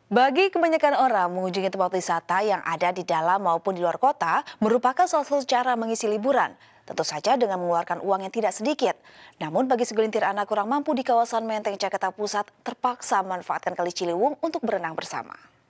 Bagi kebanyakan orang, mengunjungi tempat wisata yang ada di dalam maupun di luar kota merupakan salah satu cara mengisi liburan. Tentu saja dengan mengeluarkan uang yang tidak sedikit. Namun bagi segelintir anak kurang mampu di kawasan Menteng, Jakarta Pusat, terpaksa memanfaatkan Kali Ciliwung untuk berenang bersama.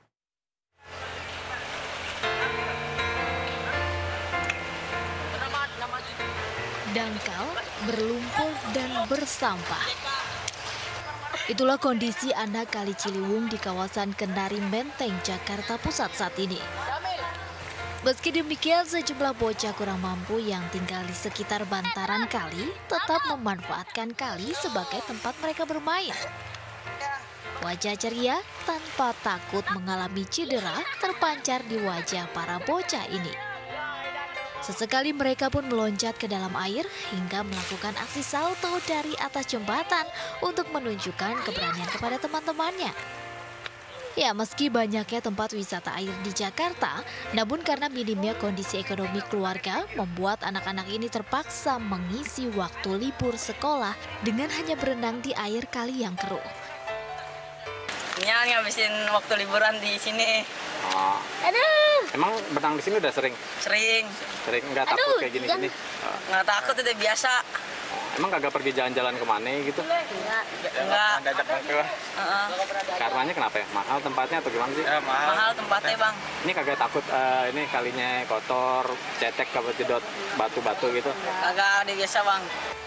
Dangkal, berlumpur, dan bersampah. Itulah kondisi anak Kali Ciliwung di kawasan Kendari Menteng, Jakarta Pusat saat ini. Meski demikian, sejumlah bocah kurang mampu yang tinggal di sekitar bantaran kali tetap memanfaatkan kali sebagai tempat mereka bermain. Wajah ceria tanpa takut mengalami cedera terpancar di wajah para bocah ini. Sesekali mereka pun meloncat ke dalam air hingga melakukan aksi salto dari atas jembatan untuk menunjukkan keberanian kepada teman-temannya. Ya, meski banyaknya tempat wisata air di Jakarta, namun karena minimnya kondisi ekonomi keluarga membuat anak-anak ini terpaksa mengisi waktu libur sekolah dengan hanya berenang di air kali yang keruh. Ya, ngabisin waktu liburan di sini. Oh. Emang berenang di sini udah sering? Sering. Sering, nggak takut kayak gini-gini? Nggak takut, udah biasa. Emang kagak pergi jalan-jalan kemana gitu? Enggak. Karenanya kenapa ya? Mahal tempatnya atau gimana sih? Mahal tempatnya, Bang. Ini kagak takut ini kalinya kotor, cetek, kabel jedot, batu-batu gitu? Kagak, udah biasa, Bang.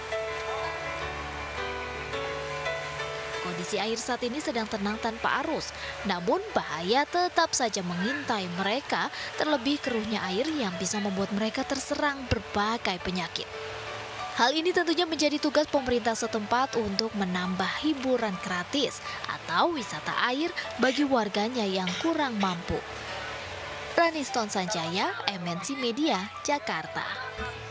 Kondisi air saat ini sedang tenang tanpa arus, namun bahaya tetap saja mengintai mereka, terlebih keruhnya air yang bisa membuat mereka terserang berbagai penyakit. Hal ini tentunya menjadi tugas pemerintah setempat untuk menambah hiburan gratis atau wisata air bagi warganya yang kurang mampu. Raniston Sanjaya, MNC Media, Jakarta.